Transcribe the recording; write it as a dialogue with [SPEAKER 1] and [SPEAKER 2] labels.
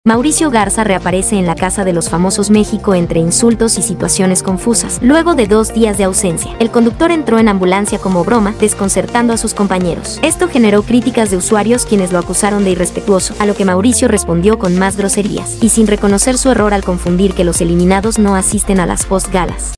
[SPEAKER 1] Mauricio Garza reaparece en la Casa de los Famosos México entre insultos y situaciones confusas. Luego de 2 días de ausencia, el conductor entró en ambulancia como broma, desconcertando a sus compañeros. Esto generó críticas de usuarios quienes lo acusaron de irrespetuoso, a lo que Mauricio respondió con más groserías, y sin reconocer su error al confundir que los eliminados no asisten a las post-galas.